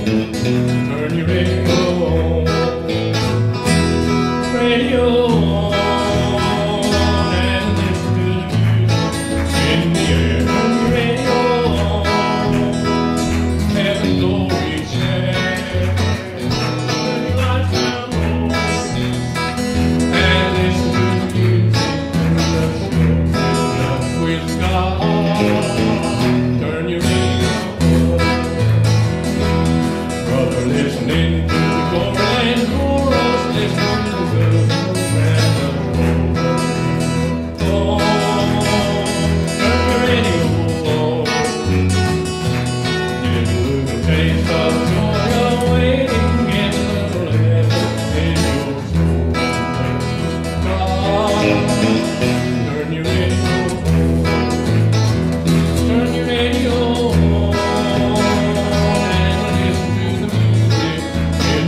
Turn your radio on, radio on, and listen to the music in the air. Turn your radio on, heaven glory share. Turn your lights down low, and listen to the music with God. Turn your radio on. Brother, listening to the chorus and chorus, listening to the band of the road. Turn your radio on. Get a little taste of joy awaiting in the little heaven in your soul. God, turn your radio on. Turn your radio on and listen to the music in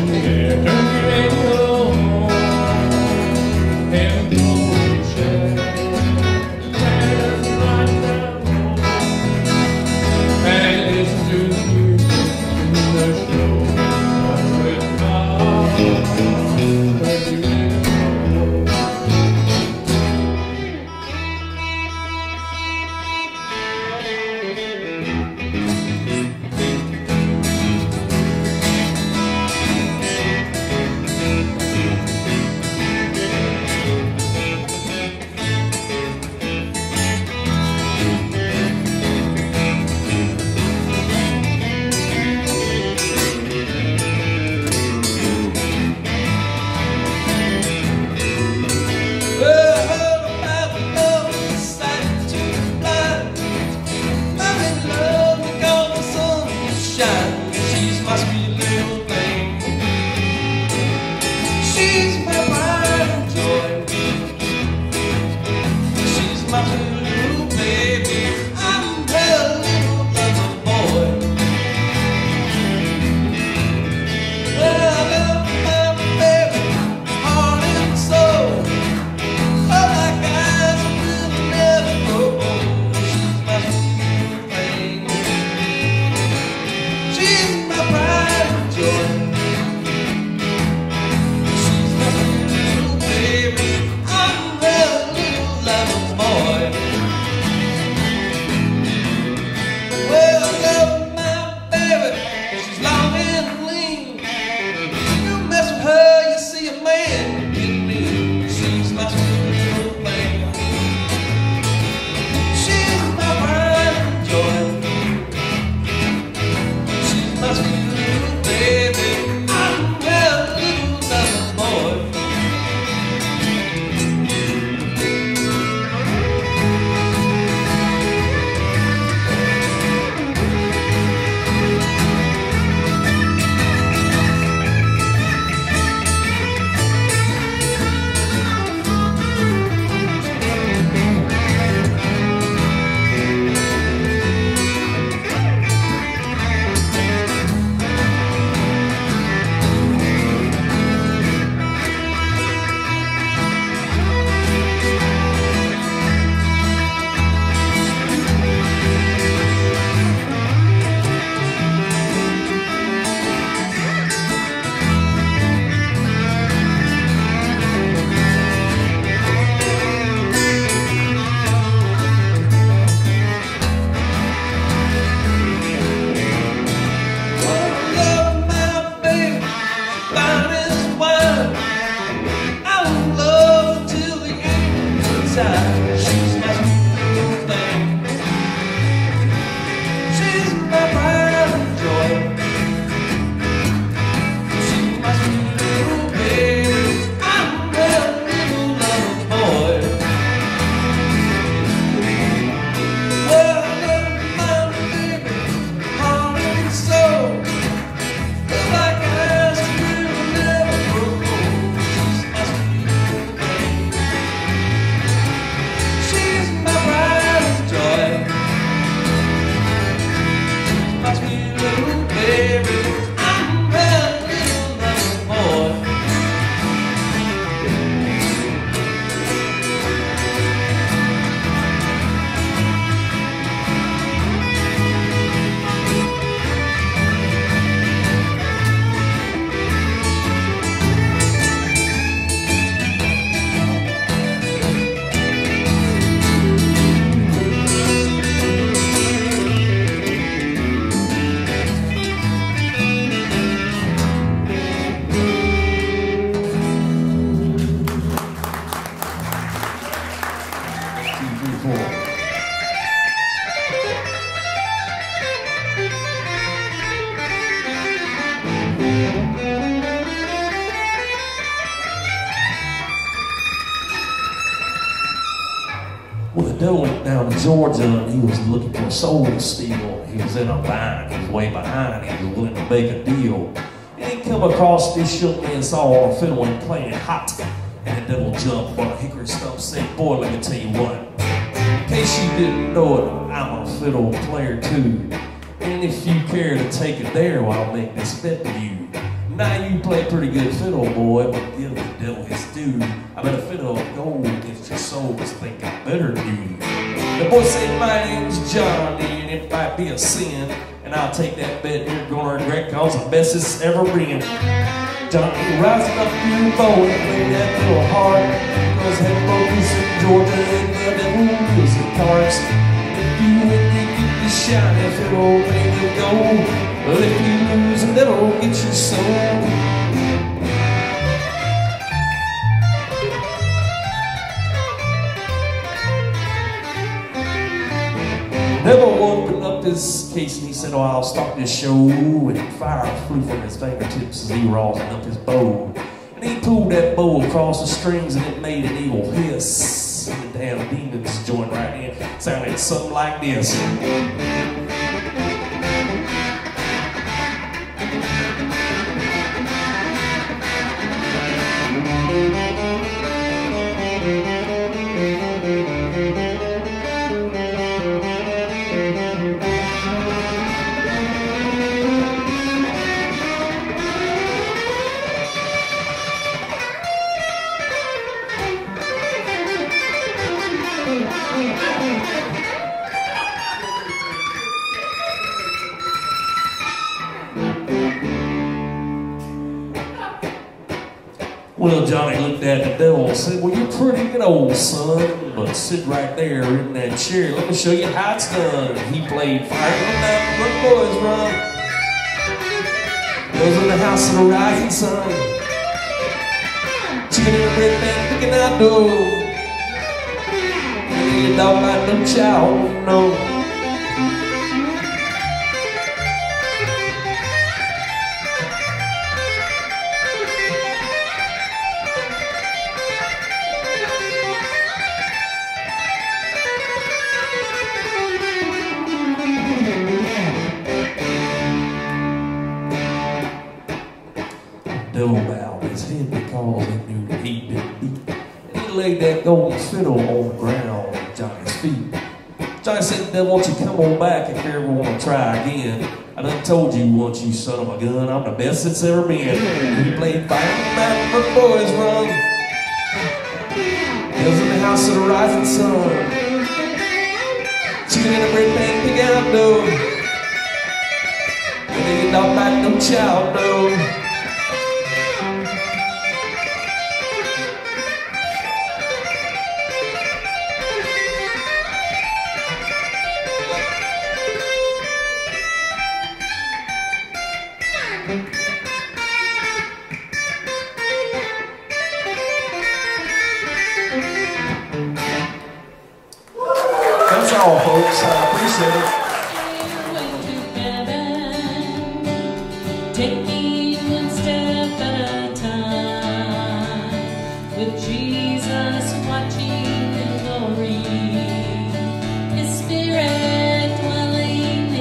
devil went down to Georgia and he was looking for a soul to steal. He was in a bind, he was way behind, he was willing to make a deal. And he come across this young man, saw a fiddle and playing hot. And the devil jumped on a hickory stump, said, boy, let me tell you what. In case you didn't know it, I'm a fiddle player too. And if you care to take it there, well, I'll make this bet to you. Now you play pretty good fiddle, boy, but give the devil his due. I bet a fiddle of gold against your soul was thinking better than you. The boy said, my name's Johnny, and it might be a sin, and I'll take that bet you're gonna regret, cause the best it's ever been. Johnny, rising up your bow and play that little hard, cause heaven broke loose in Georgia and the devil was the cards. If you win, you get the shiny fiddle, baby, go. But if you lose, that'll get your soul. Devil opened up this case and he said, oh, I'll stop this show. And fire flew from his fingertips as he rosin up his bow. And he pulled that bow across the strings and it made an evil hiss. And the damn demons joined right in. Sounded something like this. Well, Johnny looked at the devil and said, well, you're pretty good, old son, but sit right there in that chair. Let me show you how it's done. He played Fire in the Mountain, Run Boys Run. Goes in the house of the rising sun. Chicken in the bread pan, picking out dough. And you don't like no child, no. Devil bowed his head because he knew that he'd been beat. And he laid that golden fiddle on the ground at Johnny's feet. Johnny said, devil, won't you come on back if you ever want to try again? I done told you once, you son of a gun, I'm the best that's ever been. He played Fire in the Mountain, Run Boys Run. Hills in the house of the rising sun. Chicken in a bread pan, pig out dough. And you don't like no child, no. That's all, folks. I appreciate it. Taking one step at a time, with Jesus watching in glory, His Spirit dwelling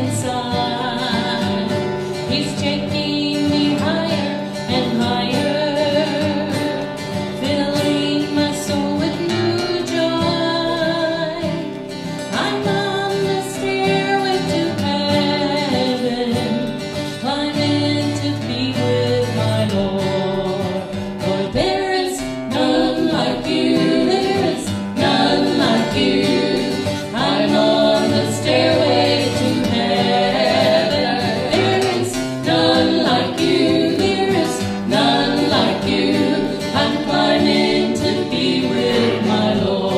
inside. He's taking me higher and higher, filling my soul with new joy. I'm on the stairway to heaven, climbing to be with my Lord. For there is none like you, there is none like you. I'm on the stairway to heaven. There is none like you, there is none like you. I'm climbing to be with my Lord.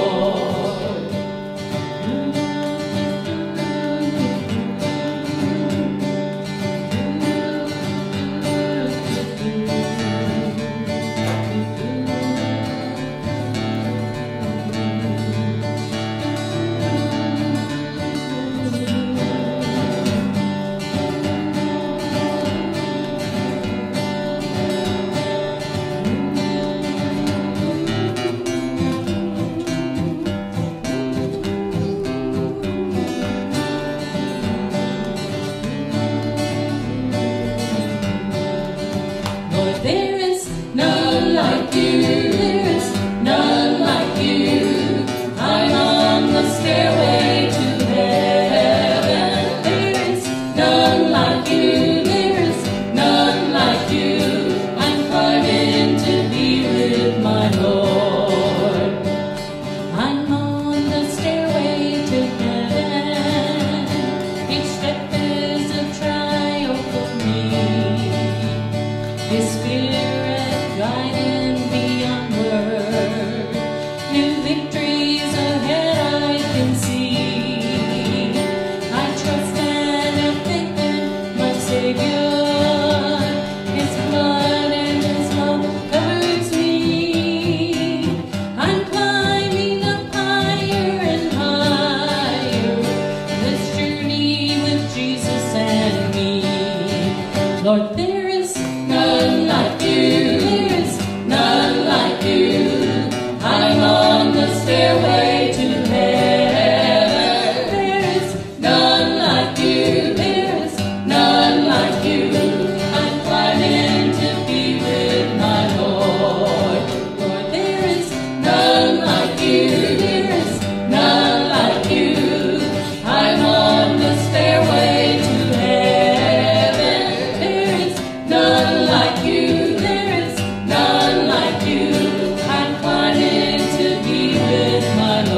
His Spirit guiding me onward. New victories ahead I can see. I trust and have faith in my Savior. His blood and His love covers me. I'm climbing up higher and higher. This journey with Jesus and me. Lord, there is none like you. There is none like you. I'm on the stairway to heaven. There is none like you. There is none like you. I'm climbing to be with my Lord. Lord, there is none like you. There is none like you. I'm on the stairway to heaven. There is none like you. There is none like you. I'm climbing to be with my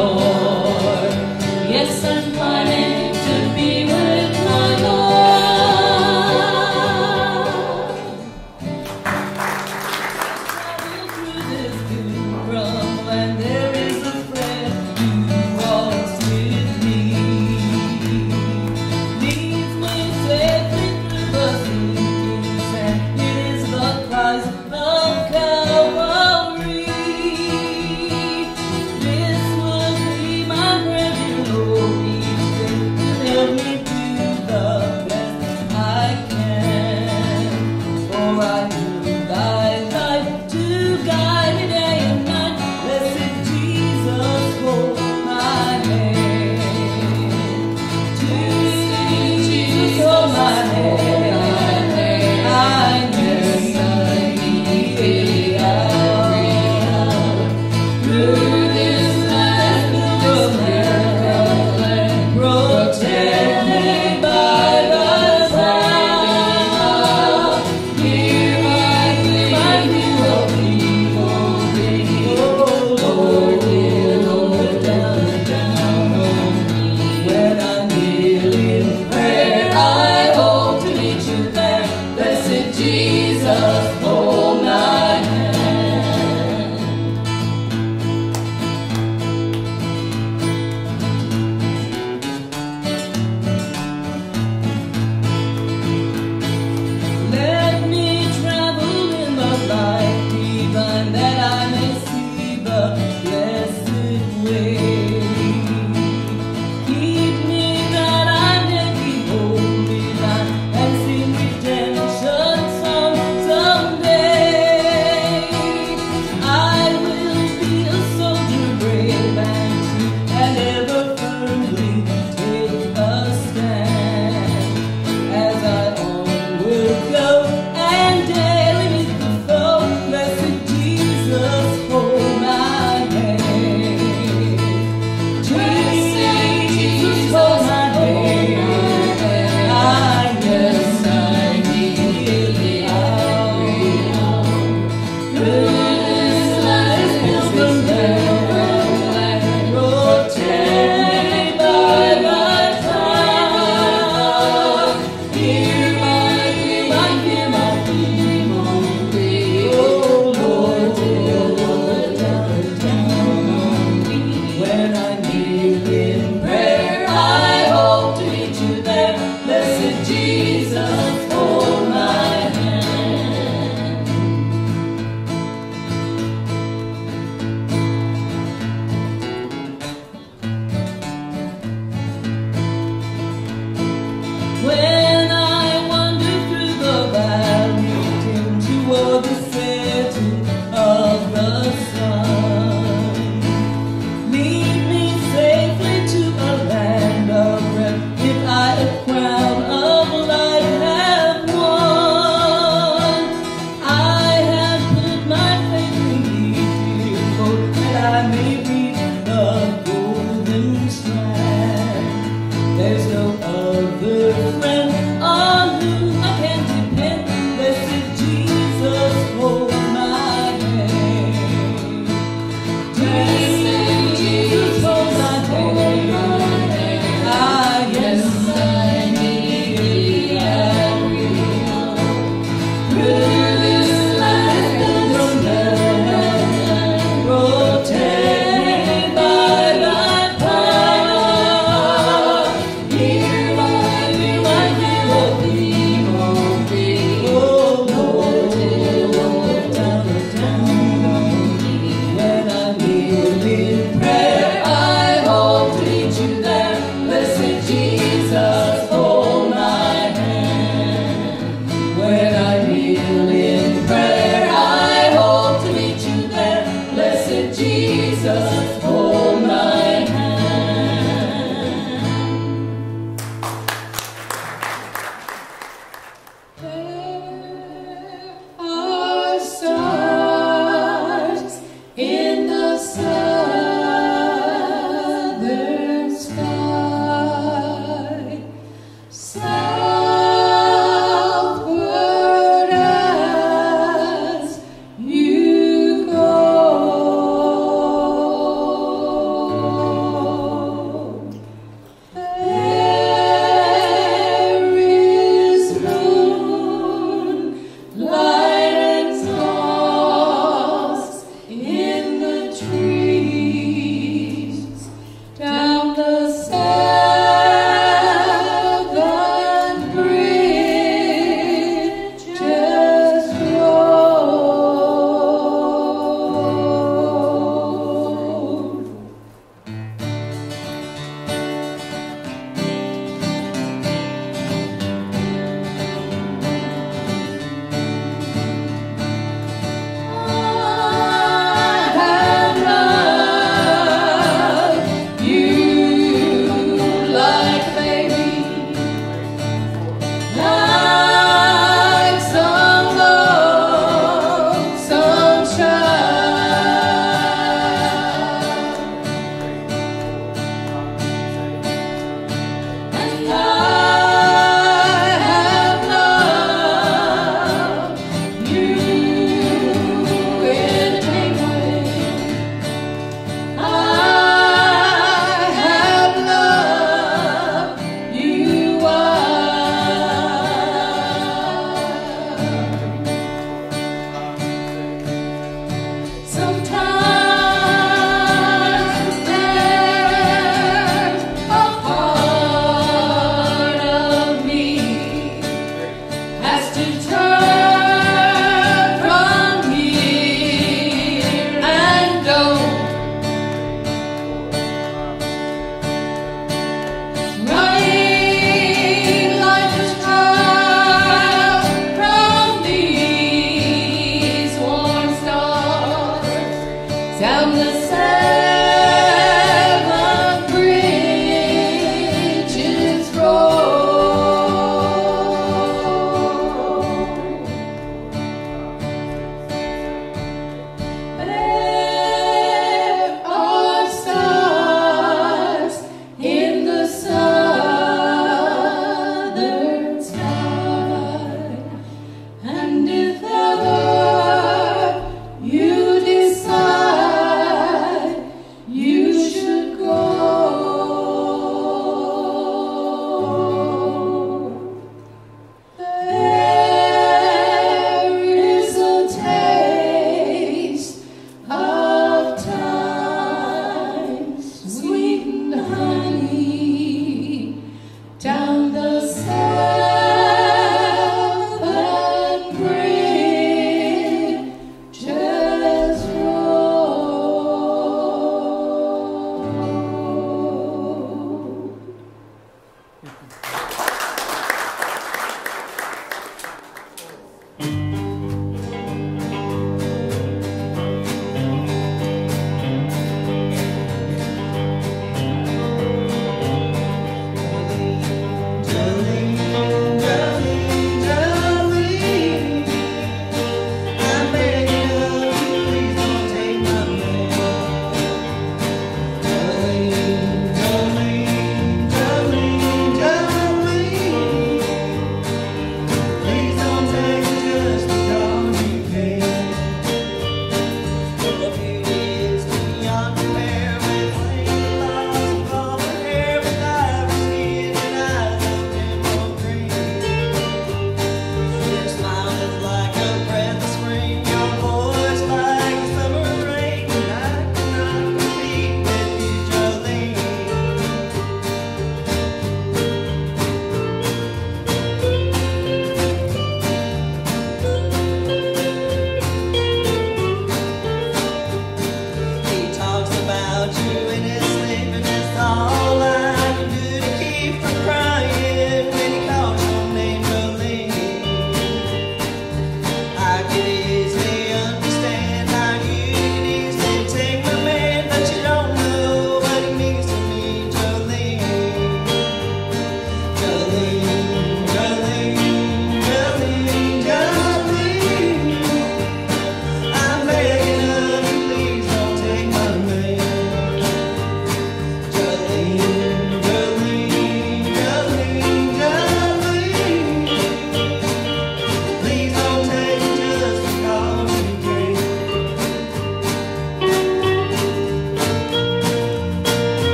kneel in prayer. I hope to meet you there. Blessed Jesus, hold my hand. There are stars in the southern sky, southward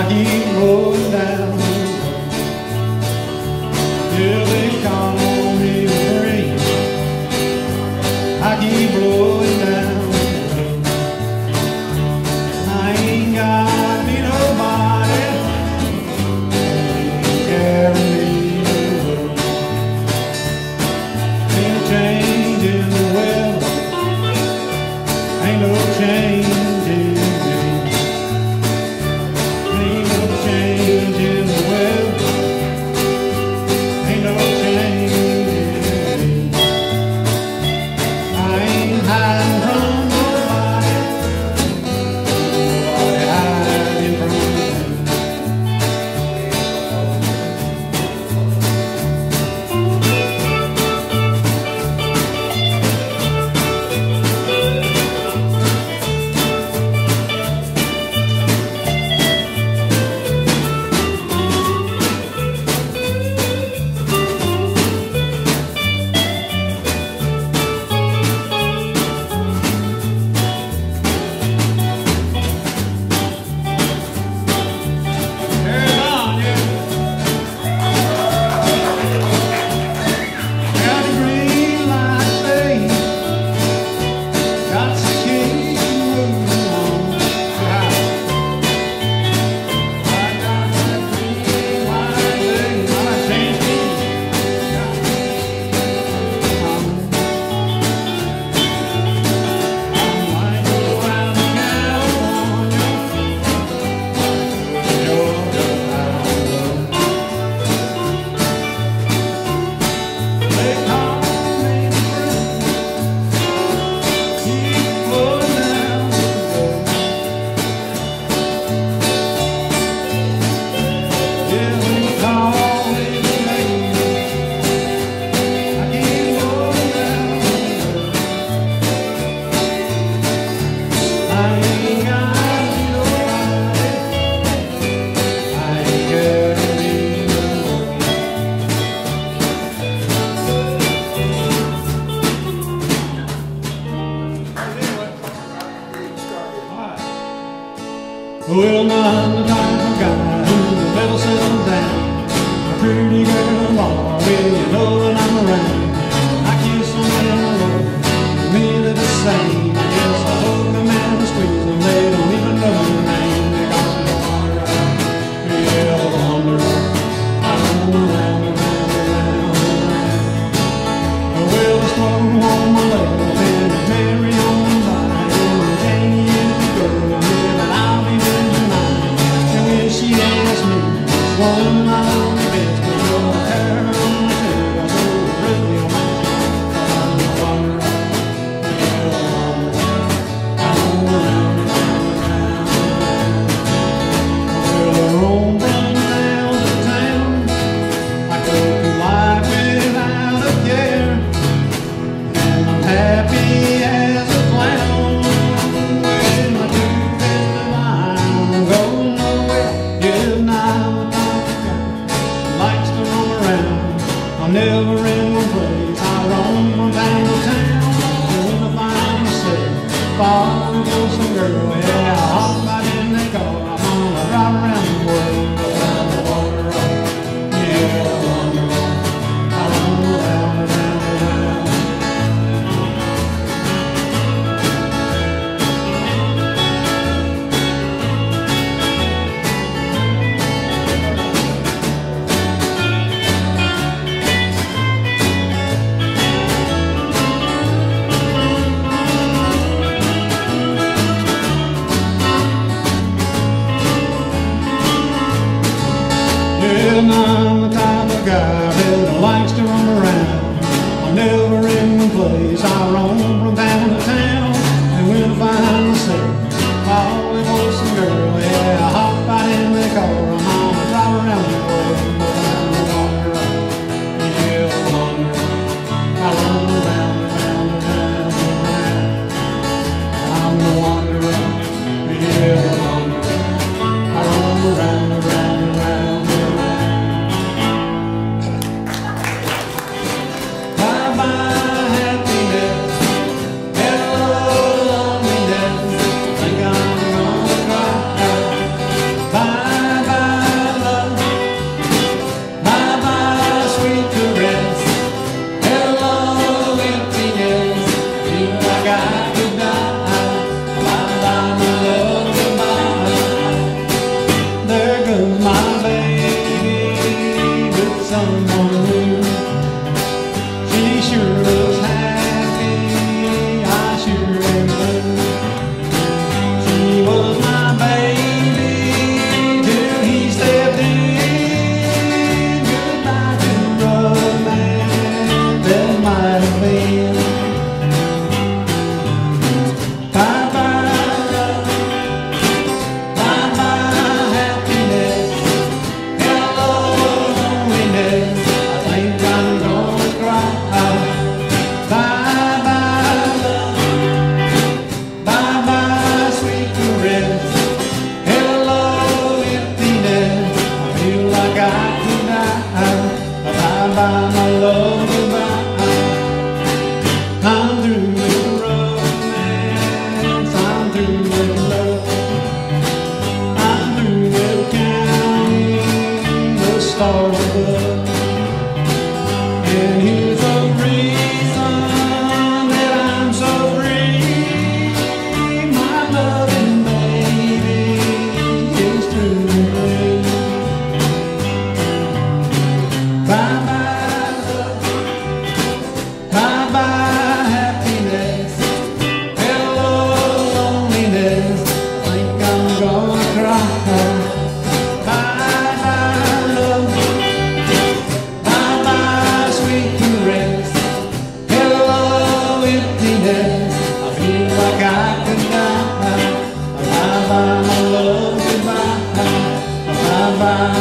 keep rolling down. Yeah, they call me free. I keep rolling down. I ain't got me nobody to carry me away. Ain't no change in the weather, ain't no change in me. Ain't no change in the weather, ain't no change in me. I ain't hiding from nobody, nobody hiding from me. Well, now I'm the type of guy who never settles down. A pretty girl, mama, well, you know when I'm around. I kiss them in the road, really the same. I guess I hug them and I squeeze them, they don't even know your name. They got me on the road, yeah, on the road. I'm around and round and round and round. Well, I swung on my left and I marry on my right. And 10 years ago, yeah, but I'll be there tonight. And when she asked me, what am I on the best? But you're a hair on my tail, I know it's really a man. I'm on the road, yeah, on the road. I'm around and round and round and round. Well, I roam from town to town. I go through life without a care. And I'm happy as a clown. With my two-fist in mine, I'm going nowhere. Yeah, now I'm a type of guy who likes to roam around. I'm never in one place, I roam from town to town. And when I find myself far from some girl, yeah, I hop right in that car. I'm on a ride around the world. I'm on the road, yeah, I'm on the road. I'm around and round and round. by.